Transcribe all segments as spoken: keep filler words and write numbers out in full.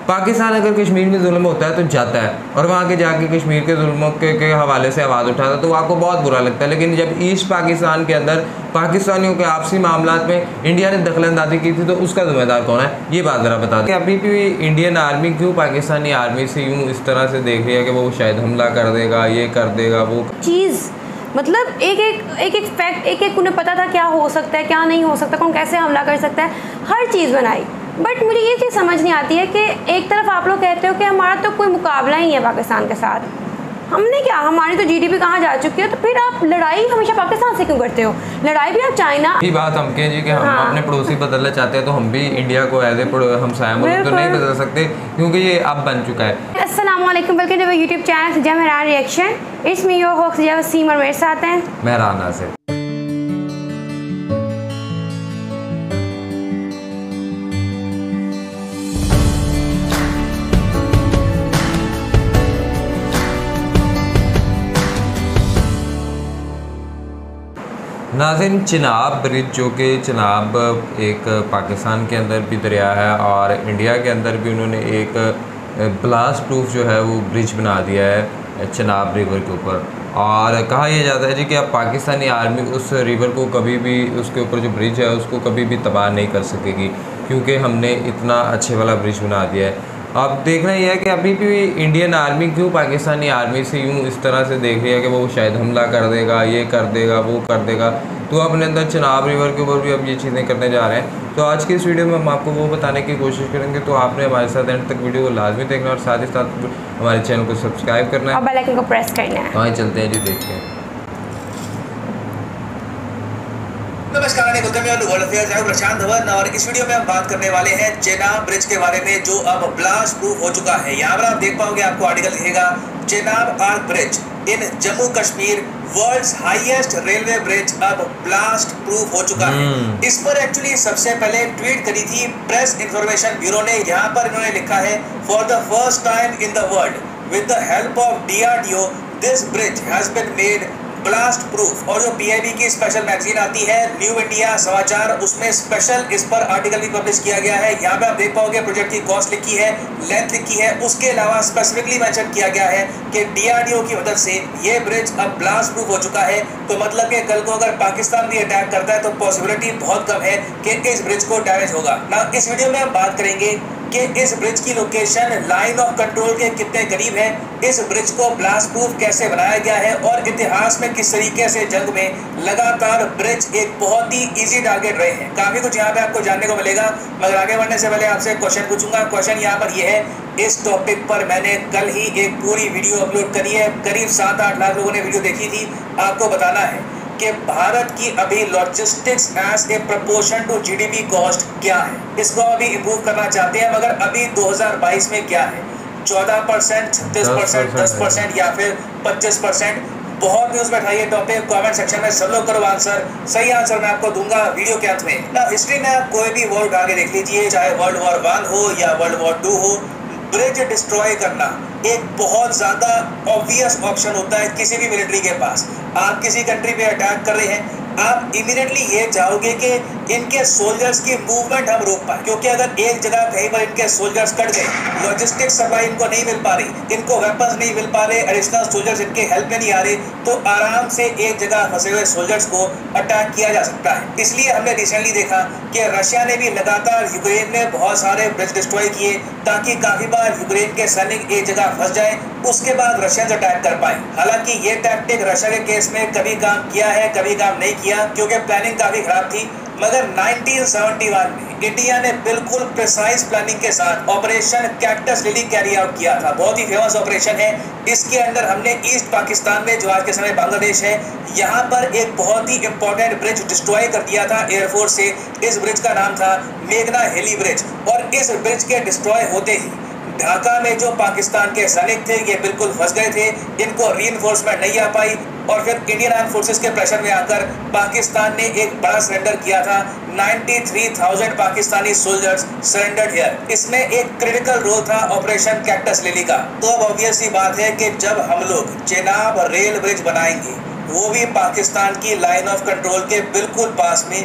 पाकिस्तान अगर कश्मीर में जुल्म होता है तो जाता है और वहाँ के जाके कश्मीर के जुल्मों के, के हवाले से आवाज़ उठाता है तो आपको बहुत बुरा लगता है। लेकिन जब ईस्ट पाकिस्तान के अंदर पाकिस्तानियों के आपसी मामलात में इंडिया ने दखलंदाजी की थी तो उसका जिम्मेदार कौन है, ये बात ज़रा बता दें। अभी भी इंडियन आर्मी क्यों पाकिस्तानी आर्मी से यूँ इस तरह से देख रही है कि वो शायद हमला कर देगा, ये कर देगा, वो चीज़ मतलब एक एक एक एक फैक्ट, एक एक उन्हें पता था क्या हो सकता है क्या नहीं हो सकता, कौन कैसे हमला कर सकता है, हर चीज़ बनाई। बट मुझे ये चीज़ समझ नहीं आती है कि एक तरफ आप लोग कहते हो कि हमारा तो कोई मुकाबला ही नहीं है पाकिस्तान के साथ, हमने क्या, हमारी तो जीडीपी कहाँ जा चुकी है, तो फिर आप लड़ाई हमेशा पाकिस्तान से क्यों करते हो? लड़ाई भी आप चाइना की बात हम कहें जी कि हम हाँ। अपने पड़ोसी बदलना चाहते हैं तो हम भी इंडिया को एज ए हमसाया मुल्क तो नहीं बदल सकते क्योंकि ये अब बन चुका है। अस्सलाम वालेकुम, welcome to YouTube channel Jai Mehran reaction. It's me your host Jai Wasim और मेरे साथ हैं मेहरान नासिर। नाज़रीन, चिनाब ब्रिज जो कि चिनाब एक पाकिस्तान के अंदर भी दरिया है और इंडिया के अंदर भी उन्होंने एक ब्लास्ट प्रूफ जो है वो ब्रिज बना दिया है चिनाब रिवर के ऊपर। और कहा यह जाता है जी कि अब पाकिस्तानी आर्मी उस रिवर को कभी भी, उसके ऊपर जो ब्रिज है उसको कभी भी तबाह नहीं कर सकेगी क्योंकि हमने इतना अच्छे वाला ब्रिज बना दिया है। अब देखना यह है कि अभी भी इंडियन आर्मी क्यों पाकिस्तानी आर्मी से यूँ इस तरह से देख रही है कि वो शायद हमला कर देगा, ये कर देगा, वो कर देगा, तो अपने अंदर चिनाब रिवर के ऊपर भी अब ये चीज़ें करने जा रहे हैं। तो आज की इस वीडियो में हम आपको वो बताने की कोशिश करेंगे, तो आपने हमारे साथ एंड तक वीडियो को लाजमी देखना और साथ ही साथ हमारे चैनल को सब्सक्राइब करना है और बेल आइकन को प्रेस करना है। वहीं चलते हैं जी, देखते हैं। नमस्कार, प्रशांत धवन और इस वीडियो में हम बात करने वाले हैं चेनाब ब्रिज के बारे में जो अब ब्लास्ट प्रूफ हो चुका है। यहाँ पर आप देख पाओगे, आपको आर्टिकल दिखेगा Chenab arch bridge in Jammu Kashmir world's highest railway bridge अब ब्लास्ट प्रूफ हो चुका है। इस पर एक्चुअली सबसे पहले ट्वीट करी थी प्रेस इंफॉर्मेशन ब्यूरो ने। यहाँ पर इन्होंने लिखा है for the first time in the world with the help of DRDO this bridge has been made blast proof. और जो पीआईबी की स्पेशल मैगजीन आती है न्यू इंडिया समाचार, उसमें स्पेशल इस पर आर्टिकल भी पब्लिश किया गया है। यहाँ पे आप देख पाओगे प्रोजेक्ट की कॉस्ट लिखी है, लेंथ लिखी है, उसके अलावा स्पेसिफिकली मेंशन किया गया है कि डीआरडीओ की मदद से ये ब्रिज अब ब्लास्ट प्रूफ हो चुका है। तो मतलब कि कल को अगर पाकिस्तान भी अटैक करता है तो पॉसिबिलिटी बहुत कम है कि इस ब्रिज को डैमेज होगा ना। इस वीडियो में हम बात करेंगे कि इस ब्रिज की लोकेशन लाइन ऑफ कंट्रोल के कितने करीब है, इस ब्रिज को ब्लास्ट प्रूफ कैसे बनाया गया है और इतिहास में किस तरीके से जंग में लगातार ब्रिज एक बहुत ही इजी टारगेट रहे हैं। काफी कुछ यहाँ पे आपको जानने को मिलेगा, मगर आगे बढ़ने से पहले आपसे क्वेश्चन पूछूंगा। क्वेश्चन यहाँ पर यह है, इस टॉपिक पर मैंने कल ही एक पूरी वीडियो अपलोड करी है, करीब सात आठ लाख लोगों ने वीडियो देखी थी। आपको बताना है कि भारत की अभी logistics as a proportion to GDP cost क्या है, इसको अभी इम्प्रूव करना चाहते हैं, मगर अभी दो हज़ार बाईस में क्या है, चौदह परसेंट, छत्तीस परसेंट, दस परसेंट या फिर पच्चीस परसेंट। बहुत न्यूज में था ये टॉपिक, कमेंट सेक्शन में सब लोग करो आंसर। सही आंसर मैं आपको दूंगा वीडियो के अंत में ना। हिस्ट्री में आप कोई भी वर्ल्ड आगे देख लीजिए, चाहे वर्ल्ड वॉर वन हो या वर्ल्ड वॉर टू हो, ब्रिज डिस्ट्रॉय करना एक बहुत ज्यादा ऑब्वियस ऑप्शन होता है किसी भी मिलिट्री के पास। आप किसी कंट्री पे अटैक कर रहे हैं, आप इमीडिएटली ये चाहोगे कि इनके सोल्जर्स की मूवमेंट हम रोक पाए, क्योंकि अगर एक जगह कहीं पर इनके सोल्जर्स कट गए, लॉजिस्टिक सप्लाई इनको नहीं मिल पा रही, इनको वेपन्स नहीं मिल पा रहे, एडिशनल सोल्जर्स इनके हेल्प में नहीं आ रहे, तो आराम से एक जगह फंसे हुए सोल्जर्स को अटैक किया जा सकता है। इसलिए हमने रिसेंटली देखा कि रशिया ने भी लगातार यूक्रेन में बहुत सारे ब्रिज डिस्ट्रॉय किए ताकि काफी बार यूक्रेन के सैनिक एक जगह फंस जाए, उसके बाद रशियंस अटैक कर पाए। हालांकि ये टैक्टिक रशिया के केस में कभी काम किया है, कभी काम नहीं किया, क्योंकि प्लानिंग काफी खराब थी। मगर उन्नीस सौ इकहत्तर में इंडिया ने बिल्कुल प्रिसाइज प्लानिंग के साथ operation Cactus Lily carry out किया था। बहुत ही फेमस ऑपरेशन है। इसके अंदर हमने ईस्ट पाकिस्तान में, जो आज के समय बांग्लादेश है, यहाँ पर एक बहुत ही इंपॉर्टेंट ब्रिज डिस्ट्रॉय कर दिया था एयरफोर्स से। इस ब्रिज का नाम था मेघना हेली ब्रिज। और इस ब्रिज के डिस्ट्रॉय होते ही ढाका में जो पाकिस्तान के सैनिक थे ये बिल्कुल फंस गए थे, इनको रीइंफोर्समेंट नहीं आ पाई और फिर इंडियन आर्म फोर्सेस के प्रेशर में आकर पाकिस्तान ने एक बड़ा सरेंडर किया था। तिरानवे हज़ार पाकिस्तानी सोल्जर्स सरेंडर्ड हियर। इसमें एक क्रिटिकल रोल था ऑपरेशन कैक्टस लिली का। तो अब ऑब्वियस सी बात है कि जब हम लोग चेनाब रेल ब्रिज बनाएंगे, वो भी पाकिस्तान की लाइन ऑफ कंट्रोल के बिल्कुल पास में,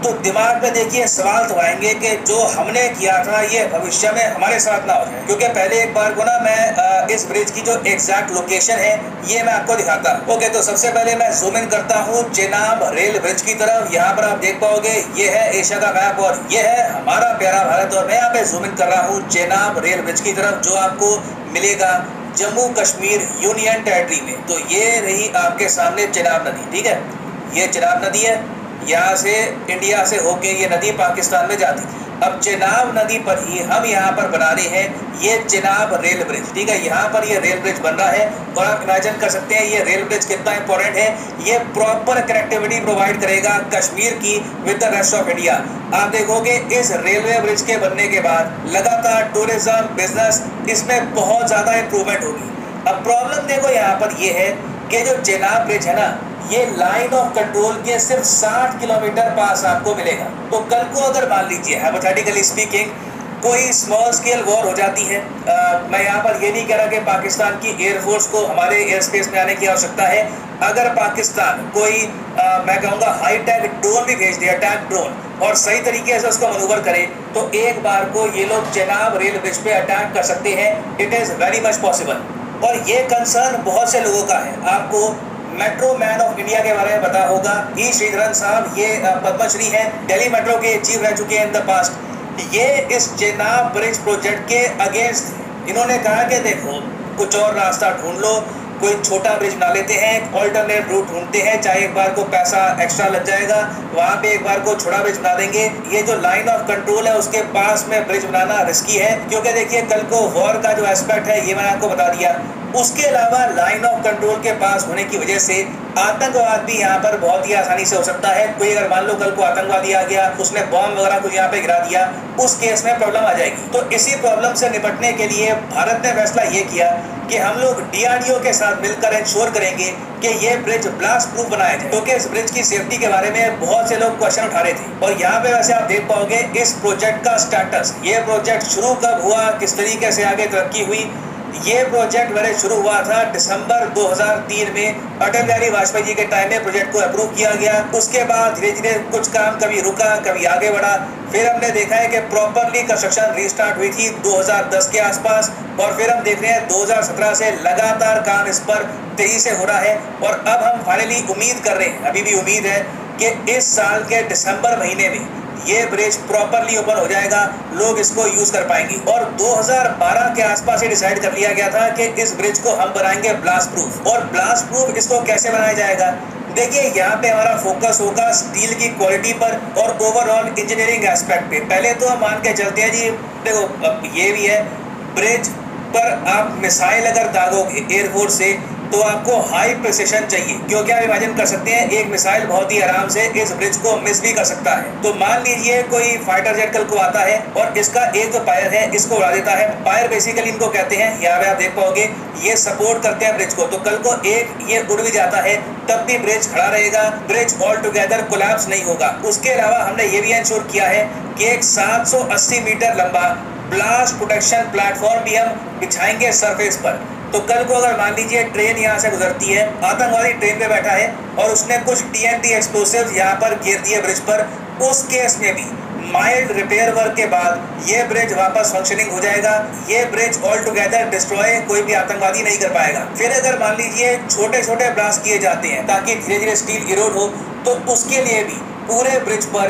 तो दिमाग में देखिए सवाल तो आएंगे कि जो हमने किया था ये भविष्य में हमारे साथ ना हो जाए। क्योंकि पहले एक बार को ना मैं इस ब्रिज की जो एग्जैक्ट लोकेशन है ये मैं आपको दिखाता हूँ। ओके, तो सबसे पहले मैं जूम इन करता हूँ चेनाब रेल ब्रिज की तरफ। यहाँ पर आप देख पाओगे ये है एशिया का मैप और ये है हमारा प्यारा भारत। और मैं यहाँ पे जूम इन कर रहा हूँ चेनाब रेल ब्रिज की तरफ, जो आपको मिलेगा जम्मू कश्मीर यूनियन टेरिटरी में। तो ये रही आपके सामने चेनाब नदी, ठीक है, ये चेनाब नदी है। यहाँ से इंडिया से होके ये नदी पाकिस्तान में जाती। अब चेनाब नदी पर ही हम यहाँ पर बना रहे हैं ये चेनाब रेल ब्रिज, ठीक है। यहाँ पर ये रेल ब्रिज बन रहा है और आप इमेजिन कर सकते हैं ये रेल ब्रिज कितना इंपॉर्टेंट है। ये प्रॉपर कनेक्टिविटी प्रोवाइड करेगा कश्मीर की with the rest of India. आप देखोगे इस रेलवे ब्रिज के बनने के बाद लगातार टूरिज्म, बिजनेस, इसमें बहुत ज़्यादा इम्प्रूवमेंट होगी। अब प्रॉब्लम देखो यहाँ पर ये है कि जो चेनाब ब्रिज है ना, ये लाइन ऑफ कंट्रोल के सिर्फ साठ किलोमीटर पास आपको मिलेगा। तो कल को अगर मान लीजिए हाइपोथेटिकली स्पीकिंग कोई स्मॉल स्केल वॉर हो जाती है, आ, मैं यहाँ पर ये नहीं कह रहा कि पाकिस्तान की एयरफोर्स को हमारे एयर स्पेस में आने की आवश्यकता है। अगर पाकिस्तान कोई आ, मैं कहूँगा हाई टेक ड्रोन भी भेज दे, अटैक ड्रोन, और सही तरीके से उसको मनूवर करे, तो एक बार को ये लोग चेनाब रेल ब्रिज पे अटैक कर सकते हैं। It is very much possible. और ये कंसर्न बहुत से लोगों का है। आपको मेट्रो मैन ऑफ इंडिया के बारे में पता होगा, ई श्रीधरन साहब, ये पद्मश्री हैं, दिल्ली मेट्रो के चीफ रह चुके हैं इन द पास्ट। ये इस चेनाब ब्रिज प्रोजेक्ट के अगेंस्ट इन्होंने कहा कि देखो कुछ और रास्ता ढूंढ लो, कोई छोटा ब्रिज बना लेते हैं, ऑल्टरनेट रूट ढूंढते हैं, चाहे एक बार को पैसा एक्स्ट्रा लग जाएगा, वहाँ पे एक बार को छोटा ब्रिज बना देंगे। ये जो लाइन ऑफ कंट्रोल है उसके पास में ब्रिज बनाना रिस्की है, क्योंकि देखिए कल को वॉर का जो एस्पेक्ट है ये मैंने आपको बता दिया। उसके अलावा लाइन ऑफ कंट्रोल के पास होने की वजह से आतंकवाद भी यहाँ पर बहुत ही आसानी से हो सकता है। कोई अगर मान लो कल को आतंकवादी आ गया, उसने बॉम्ब वगैरह कुछ यहाँ पे गिरा दिया, उस केस में प्रॉब्लम आ जाएगी। तो इसी प्रॉब्लम से निपटने के लिए भारत ने फैसला ये किया कि हम लोग डी आर डी ओ के साथ मिलकर इंश्योर करेंगे कि ये ब्रिज ब्लास्ट प्रूफ बनाया जाए। क्योंकि इस ब्रिज की सेफ्टी के बारे में बहुत से लोग क्वेश्चन उठा रहे थे। और यहाँ पे वैसे आप देख पाओगे इस प्रोजेक्ट का स्टेटस, ये प्रोजेक्ट शुरू कब हुआ, किस तरीके से आगे तरक्की हुई। ये प्रोजेक्ट मेरे शुरू हुआ था दिसंबर दो हज़ार तीन में, अटल बिहारी वाजपेयी जी के टाइम में प्रोजेक्ट को अप्रूव किया गया। उसके बाद धीरे धीरे कुछ काम कभी रुका, कभी आगे बढ़ा। फिर हमने देखा है कि प्रॉपरली कंस्ट्रक्शन रीस्टार्ट हुई थी दो हज़ार दस के आसपास, और फिर हम देख रहे हैं दो हज़ार सत्रह से लगातार काम इस पर तेजी से हो रहा है। और अब हम फाइनली उम्मीद कर रहे हैं, अभी भी उम्मीद है कि इस साल के दिसंबर महीने में ये ब्रिज प्रॉपरली ओपन हो जाएगा, लोग इसको यूज कर पाएंगे। और दो हज़ार बारह के आसपास ये डिसाइड कर लिया गया था कि इस ब्रिज को हम बनाएंगे ब्लास्ट प्रूफ। और ब्लास्ट प्रूफ इसको कैसे बनाया जाएगा, देखिए यहाँ पे हमारा फोकस होगा स्टील की क्वालिटी पर और ओवरऑल इंजीनियरिंग एस्पेक्ट पे। पहले तो हम मान के चलते हैं जी, देखो अब ये भी है, ब्रिज पर आप मिसाइल अगर दागोगे एयरफोर्स से तो आपको हाई प्रिसिशन चाहिए, क्योंकि आप इमेजिन कर सकते हैं एक मिसाइल बहुत ही आराम से इस ब्रिज को मिस भी कर सकता है। तो मान लीजिए कोई फाइटर जेट कल को आता है और इसका एक जो पायर है इसको उड़ा देता है। पायर बेसिकली इनको कहते हैं, यहाँ पे आप देख पाओगे ये सपोर्ट करते हैं ब्रिज को। तो कल को एक ये उड़ भी जाता है तब भी ब्रिज खड़ा रहेगा, ब्रिज ऑल टुगेदर कोलैप्स नहीं होगा। उसके अलावा हमने ये भी इंश्योर किया है कि एक सात सौ अस्सी मीटर लंबा ब्लास्ट प्रोटेक्शन प्लेटफॉर्म भी हम बिछाएंगे सरफेस पर। तो कल को अगर मान लीजिए ट्रेन यहाँ से गुजरती है, आतंकवादी ट्रेन पे बैठा है और उसने कुछ टी एन टी एक्सप्लोसिव यहाँ पर गिर दिए ब्रिज पर, उस केस में भी माइल्ड रिपेयर वर्क के बाद ये ब्रिज वापस फंक्शनिंग हो जाएगा। ये ब्रिज ऑल टुगेदर डिस्ट्रॉय कोई भी आतंकवादी नहीं कर पाएगा। फिर अगर मान लीजिए छोटे छोटे ब्लास्ट किए जाते हैं ताकि धीरे धीरे स्टील इरोड हो, तो उसके लिए भी पूरे ब्रिज पर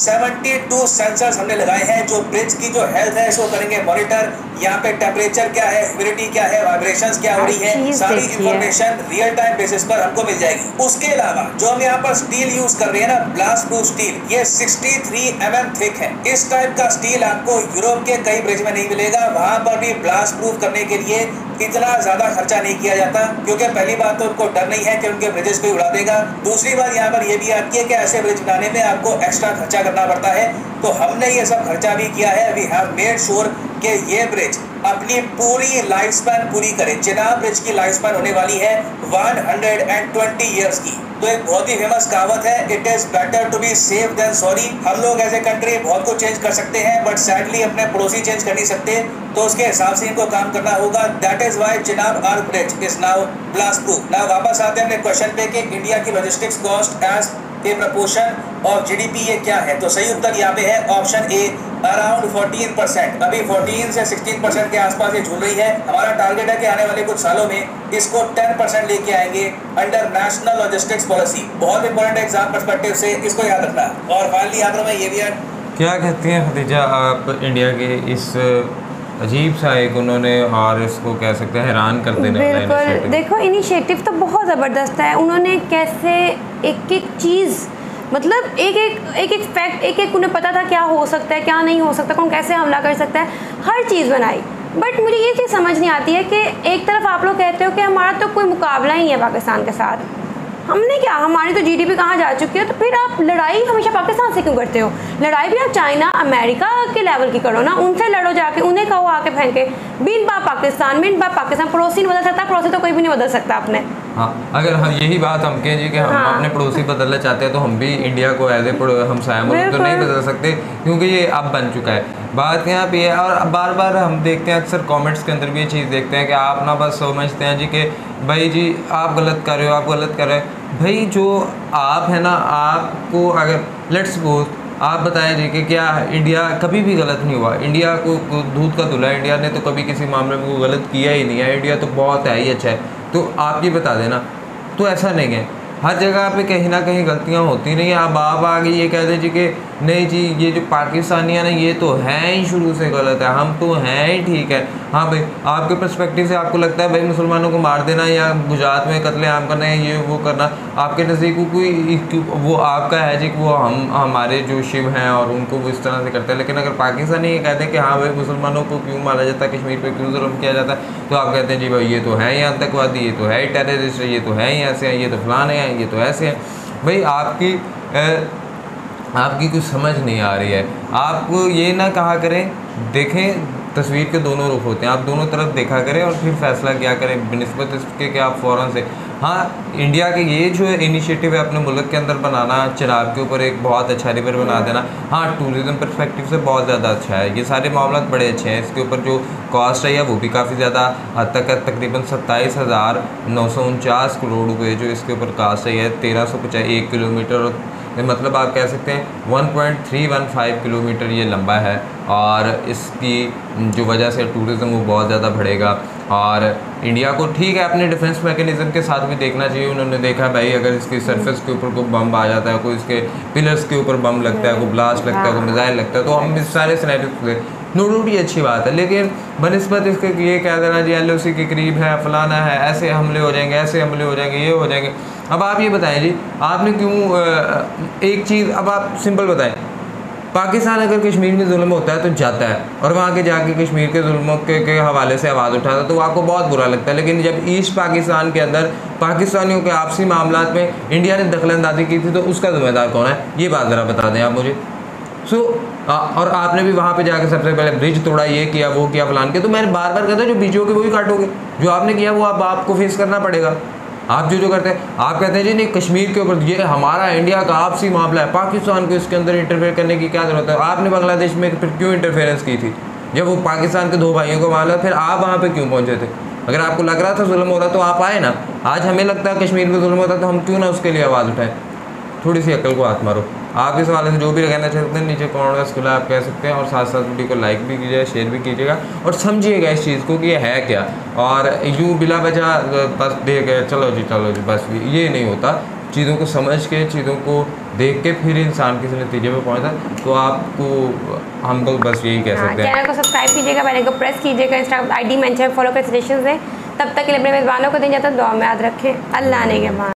बहत्तर सेंसर्स हमने लगाए हैं जो ब्रिज की जो हेल्थ है इसको करेंगे मॉनिटर। यहाँ पे टेम्परेचर क्या है, ह्यूमिडिटी क्या है, वाइब्रेशंस क्या हो रही है, सारी इंफॉर्मेशन रियल टाइम बेसिस पर हमको मिल जाएगी। उसके अलावा जो हम यहाँ पर स्टील यूज कर रहे हैं ना, ब्लास्ट प्रूफ स्टील, ये तिरसठ एम एम थिक है। इस टाइप का स्टील आपको यूरोप के कई ब्रिज में नहीं मिलेगा। वहां पर भी ब्लास्ट प्रूफ करने के लिए इतना ज्यादा खर्चा नहीं किया जाता, क्योंकि पहली बात तो उनको डर नहीं है कि उनके ब्रिजेस कोई उड़ा देगा। दूसरी बात यहाँ पर यह भी आती है कि ऐसे ब्रिज बनाने में आपको एक्स्ट्रा खर्चा करना पड़ता है। तो हमने ये सब खर्चा भी किया है। वी हैव मेड श्योर कि ये ब्रिज अपनी पूरी लाइफ स्पैन पूरी करे। चेनाब ब्रिज की लाइफ स्पैन होने वाली है एक सौ बीस इयर्स की। तो एक बहुत ही फेमस कहावत है, it is better to be safe than sorry. हम लोग एज ए कंट्री बहुत कुछ चेंज कर सकते हैं, बट सैडली अपने पड़ोसी चेंज कर नहीं सकते, तो उसके हिसाब से इनको काम करना होगा। That is why Chenab arch bridge is now blast proof. Now वापस आते हैं अपने क्वेश्चन पे कि इंडिया की logistics cost as a proportion of GDP ये क्या है? तो सही उत्तर यहाँ पे है option A, around fourteen percent. अभी फोर्टीन से सिक्सटीन परसेंट के आसपास ये झूल रही है। हमारा टारगेट है कि आने वाले कुछ सालों में इसको टेन परसेंट लेके आएंगे अंडर नेशनल लॉजिस्टिक्स पॉलिसी। बहुत इंपॉर्टेंट एग्जाम पर्सपेक्टिव से इसको याद रखना। और फाइनली यहाँ पर मैं ये भी है, क्या कहती हैं खदीजा आप इंडिया के इस अजीब सा एक उन्होंने और इसको कह सकते हैं हैरान कर देने वाला बिल्कुल। इनिशिएटिव? देखो इनिशिएटिव तो बहुत ज़बरदस्त है। उन्होंने कैसे एक एक चीज़, मतलब एक एक एक एक फैक्ट, एक एक उन्हें पता था क्या हो सकता है क्या नहीं हो सकता, कौन कैसे हमला कर सकता है, हर चीज़ बनाई। बट मुझे ये चीज़ समझ नहीं आती है कि एक तरफ आप लोग कहते हो कि हमारा तो कोई मुकाबला ही नहीं है पाकिस्तान के साथ, हमने क्या, हमारी तो जीडीपी कहाँ जा चुकी है, तो फिर आप लड़ाई हमेशा पाकिस्तान से क्यों करते हो? लड़ाई भी आप चाइना अमेरिका के लेवल की करो ना, उनसे लड़ो जाके, उन्हें कहो आके फेंके। बिन बा पाकिस्तान, बिन बा पाकिस्तान, पड़ोसी नहीं बदल सकता, पड़ोसी तो कोई भी नहीं बदल सकता अपने। हाँ, अगर हम यही बात हम कहें जी कि हम हाँ। अपने पड़ोसी बदलना चाहते हैं तो हम भी इंडिया को एज ए हमसाया मुल्क तो नहीं बदल सकते, क्योंकि ये अब बन चुका है। बात यहाँ पे है, और बार बार हम देखते हैं अक्सर कमेंट्स के अंदर भी ये चीज़ देखते हैं कि आप ना बस समझते हैं जी कि भाई जी आप गलत कर रहे हो, आप गलत कर रहे हो। भाई जो आप है ना, आपको अगर लेट्स सपोज आप बताएं जी कि क्या इंडिया कभी भी गलत नहीं हुआ? इंडिया को दूध का धुला, इंडिया ने तो कभी किसी मामले में कोई गलत किया ही नहीं है। इंडिया तो बहुत है ही अच्छा है, तो आप ये बता देना। तो ऐसा नहीं है, हर जगह पे कहीं ना कहीं गलतियां होती नहीं है। अब आप आगे ये कह दें जी कि नहीं जी ये जो पाकिस्तानी है ना ये तो हैं ही शुरू से गलत है, हम तो हैं ही ठीक है। हाँ भाई, आपके पर्सपेक्टिव से आपको लगता है भाई मुसलमानों को मार देना या गुजरात में कत्लेआम करना है, ये वो करना आपके नज़दीक कोई वो आपका है जी कि वो हम हमारे जो शिव हैं और उनको वो इस तरह से करते हैं। लेकिन अगर पाकिस्तानी ये कहते हैं कि हाँ भाई मुसलमानों को क्यों मारा जाता है, कश्मीर पर क्यों जुल्म किया जाता है, तो आप कहते हैं जी भाई ये तो है ही आतंकवादी, ये तो है ही टेररिस्ट, ये तो है ही ऐसे हैं, ये तो फलाने हैं, ये तो ऐसे हैं। भाई आपकी ए, आपकी कुछ समझ नहीं आ रही है। आप ये ना कहा करें, देखें तस्वीर के दोनों रुख होते हैं, आप दोनों तरफ देखा करें और फिर फैसला क्या करें बनिस्बत इसके कि आप फ़ौरन से। हाँ, इंडिया के ये जो इनिशिएटिव है अपने मुल्क के अंदर बनाना, चिनाब के ऊपर एक बहुत अच्छा रिवर बना देना, हाँ टूरिज़म पर्सपेक्टिव से बहुत ज़्यादा अच्छा है। ये सारे मामला बड़े अच्छे हैं। इसके ऊपर जो कॉस्ट है वो भी काफ़ी ज़्यादा हद तक है, तकरीबन सत्ताईस हज़ार नौ सौ उनचास करोड़ रुपये जो इसके ऊपर कास्ट है, तेरह सौ पचास एक किलोमीटर, मतलब आप कह सकते हैं one point three one five kilometre ये लंबा है। और इसकी जो वजह से टूरिज़्म वो बहुत ज़्यादा बढ़ेगा। और इंडिया को ठीक है अपने डिफेंस मैकेनिज़्म के साथ भी देखना चाहिए। उन्होंने देखा भाई अगर इसकी सरफेस के ऊपर कोई बम आ जाता है, कोई इसके पिलर्स के ऊपर बम लगता है, कोई ब्लास्ट लगता है, कोई मिसाइल लगता है, तो हम इस सारे सिनेरियो से नो डाउट ये अच्छी बात है। लेकिन बनस्बत इसके ये कह देना जी एल ओ सी के करीब है, फलाना है, ऐसे हमले हो जाएंगे, ऐसे हमले हो जाएंगे, ये हो जाएंगे। अब आप ये बताएं जी, आपने क्यों एक चीज़, अब आप सिंपल बताएं, पाकिस्तान अगर कश्मीर में जुल्म होता है तो जाता है और वहाँ के जाके कश्मीर के जुल्मों के, के हवाले से आवाज़ उठाता है तो आपको बहुत बुरा लगता है। लेकिन जब ईस्ट पाकिस्तान के अंदर पाकिस्तानियों के आपसी मामलात में इंडिया ने दखलंदाजी की थी तो उसका जिम्मेदार कौन है? ये बात ज़रा बता दें आप मुझे। सो so, और आपने भी वहाँ पे जाके सबसे पहले ब्रिज तोड़ा, ये किया, वो किया, फलान किया। तो मैंने बार बार कहता जो बीच हो के वही काटोगे, जो आपने किया वो आप आपको फेस करना पड़ेगा। आप जो जो करते हैं, आप कहते हैं जी नहीं कश्मीर के ऊपर ये हमारा इंडिया का आपसी मामला है, पाकिस्तान को इसके अंदर इंटरफेयर करने की क्या ज़रूरत है? आपने बांग्लादेश में फिर क्यों इंटरफेरेंस की थी जब वो पाकिस्तान के दो भाइयों को मामला, फिर आप वहाँ पे क्यों पहुँचे थे? अगर आपको लग रहा था जुल्म हो रहा तो आप आए ना। आज हमें लगता है कश्मीर में जुल्म होता तो हम क्यों ना उसके लिए आवाज़ उठाएं? थोड़ी सी अक्ल को हाथ मारो। आप इस हवाले से जो भी कहना चाहते हैं नीचे कमेंट बॉक्स खुला आप कह सकते हैं, और साथ साथ वीडियो को लाइक भी कीजिएगा, शेयर भी कीजिएगा और समझिएगा इस चीज़ को कि ये है क्या। और यूँ बिला वजह बस देख गए चलो जी चलो जी बस, ये नहीं होता। चीज़ों को समझ के, चीज़ों को देख के फिर इंसान किसी नतीजे पे पहुँचता। तो आपको हम तो बस यही कह सकते हैं, चैनल को सब्सक्राइब कीजिएगा, बेल आइकन को प्रेस कीजिएगा, Instagram I D mention follow कर सजेशन दें। तब तक के लिए अपने मेज़बानों को दें जाता, दुआ में याद रखें। अल्लाह ने के बाद।